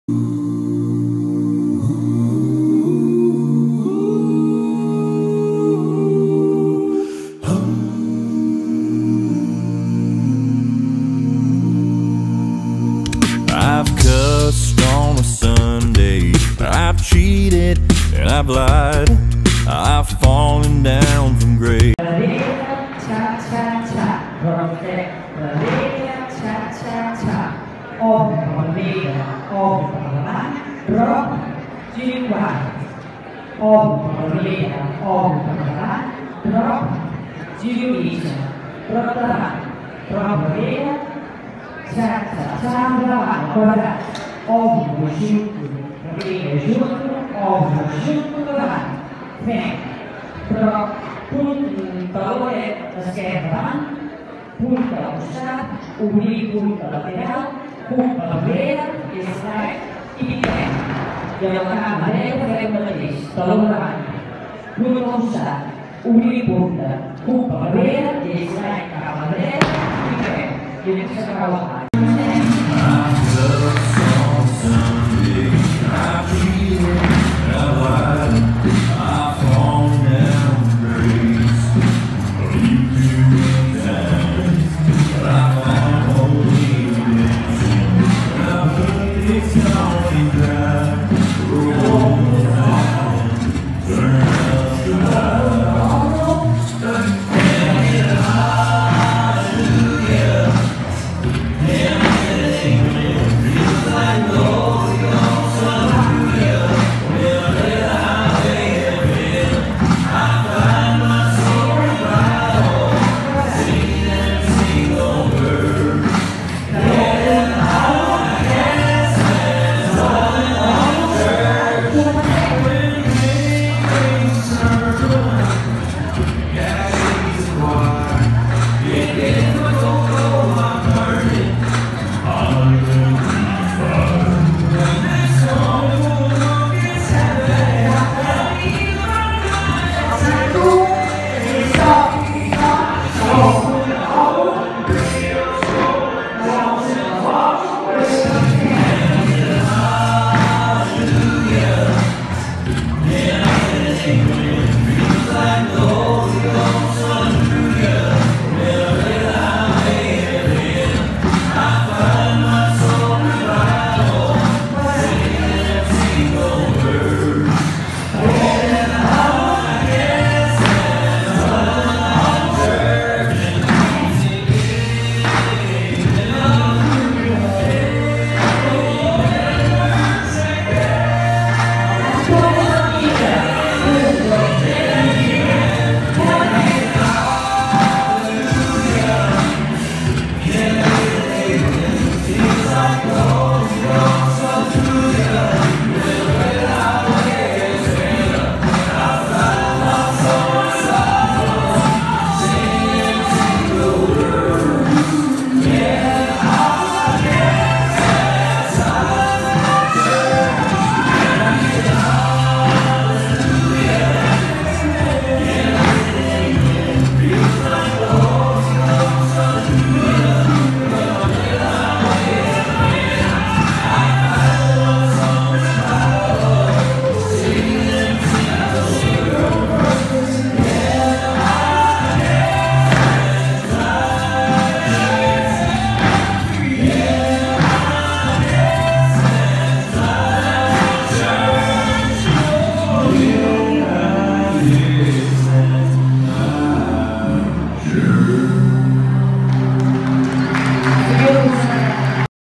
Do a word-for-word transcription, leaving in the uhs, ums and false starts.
I've cussed on a Sunday, I've cheated and I've lied, I've fallen down from grace. Om Maria, Om Maria, Rob Jiwa. Om Maria, Om Maria, Rob Jiwa. Rob Rob Maria, Santa Sandra, Ancora. Om Maria, Maria junto, Om Maria, vem. Rob punta esquerra davant, punta al costat, obrir punta lateral, punta a l'enrere, slide i pren. I a la cama dreta farem el mateix, taló davant, punta al costat, obrir punta, punta a l'enrere, slide cap a la dreta i pren. I anem a separar la mà. It's